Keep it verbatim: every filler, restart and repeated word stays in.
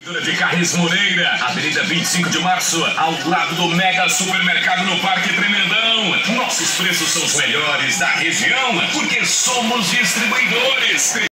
De Carnes Moreira, Avenida vinte e cinco de março, ao lado do Mega Supermercado no Parque Tremendão. Nossos preços são os melhores da região, porque somos distribuidores.